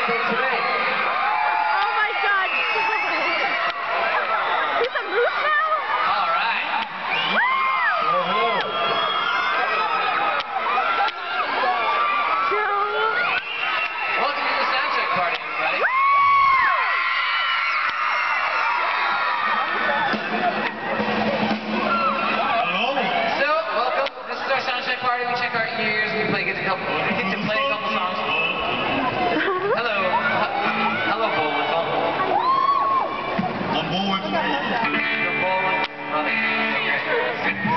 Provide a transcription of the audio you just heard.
birthday today. Oh my God! He's a moose now? All right. Joe. Welcome to the Soundcheck party, everybody. So, welcome. This is our Soundcheck party. We check our ears. We get to play a couple songs. Hello. Hello, Bullwinkle. I'm Bullwinkle. You're Bullwinkle. Well, okay, great.